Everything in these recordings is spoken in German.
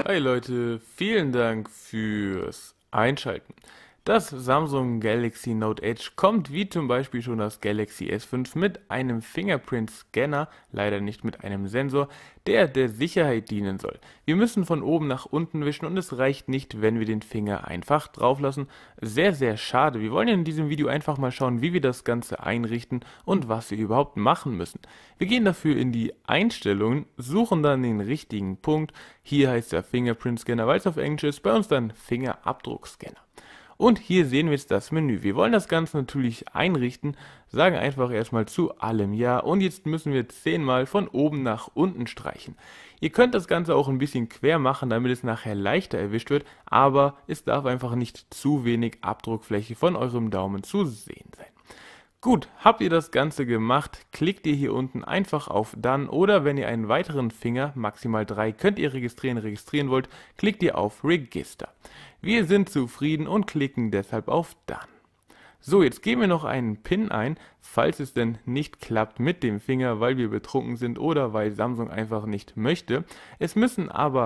Hi Leute, vielen Dank fürs Einschalten. Das Samsung Galaxy Note Edge kommt wie zum Beispiel schon das Galaxy S5 mit einem Fingerprint-Scanner, leider nicht mit einem Sensor, der Sicherheit dienen soll. Wir müssen von oben nach unten wischen und es reicht nicht, wenn wir den Finger einfach drauf lassen. Sehr, sehr schade. Wir wollen in diesem Video einfach mal schauen, wie wir das Ganze einrichten und was wir überhaupt machen müssen. Wir gehen dafür in die Einstellungen, suchen dann den richtigen Punkt. Hier heißt der Fingerprint-Scanner, weil es auf Englisch ist, bei uns dann Fingerabdruckscanner. Und hier sehen wir jetzt das Menü. Wir wollen das Ganze natürlich einrichten, sagen einfach erstmal zu allem Ja und jetzt müssen wir 10-mal von oben nach unten streichen. Ihr könnt das Ganze auch ein bisschen quer machen, damit es nachher leichter erwischt wird, aber es darf einfach nicht zu wenig Abdruckfläche von eurem Daumen zu sehen sein. Gut, habt ihr das Ganze gemacht, klickt ihr hier unten einfach auf Done oder wenn ihr einen weiteren Finger, maximal 3, könnt ihr registrieren wollt, klickt ihr auf Register. Wir sind zufrieden und klicken deshalb auf Done. So, jetzt geben wir noch einen PIN ein, falls es denn nicht klappt mit dem Finger, weil wir betrunken sind oder weil Samsung einfach nicht möchte. Es muss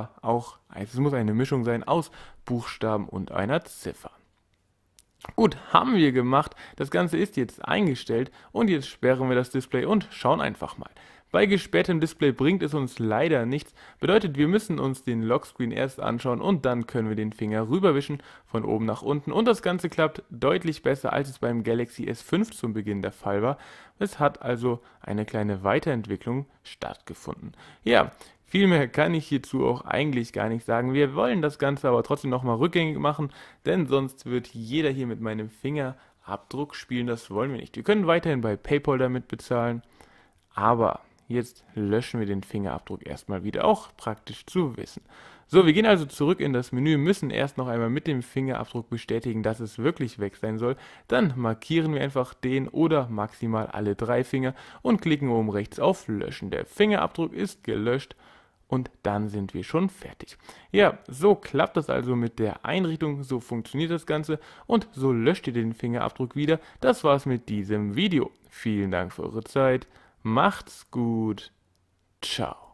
eine Mischung sein aus Buchstaben und einer Ziffer. Gut, haben wir gemacht. Das Ganze ist jetzt eingestellt und jetzt sperren wir das Display und schauen einfach mal. Bei gesperrtem Display bringt es uns leider nichts, bedeutet wir müssen uns den Lockscreen erst anschauen und dann können wir den Finger rüberwischen von oben nach unten und das Ganze klappt deutlich besser als es beim Galaxy S5 zum Beginn der Fall war. Es hat also eine kleine Weiterentwicklung stattgefunden. Ja, viel mehr kann ich hierzu auch eigentlich gar nicht sagen. Wir wollen das Ganze aber trotzdem nochmal rückgängig machen, denn sonst wird jeder hier mit meinem Fingerabdruck spielen. Das wollen wir nicht. Wir können weiterhin bei PayPal damit bezahlen, aber jetzt löschen wir den Fingerabdruck erstmal wieder, auch praktisch zu wissen. So, wir gehen also zurück in das Menü, müssen erst noch einmal mit dem Fingerabdruck bestätigen, dass es wirklich weg sein soll. Dann markieren wir einfach den oder maximal alle 3 Finger und klicken oben rechts auf Löschen. Der Fingerabdruck ist gelöscht. Und dann sind wir schon fertig. Ja, so klappt das also mit der Einrichtung, so funktioniert das Ganze und so löscht ihr den Fingerabdruck wieder. Das war's mit diesem Video. Vielen Dank für eure Zeit, macht's gut, ciao.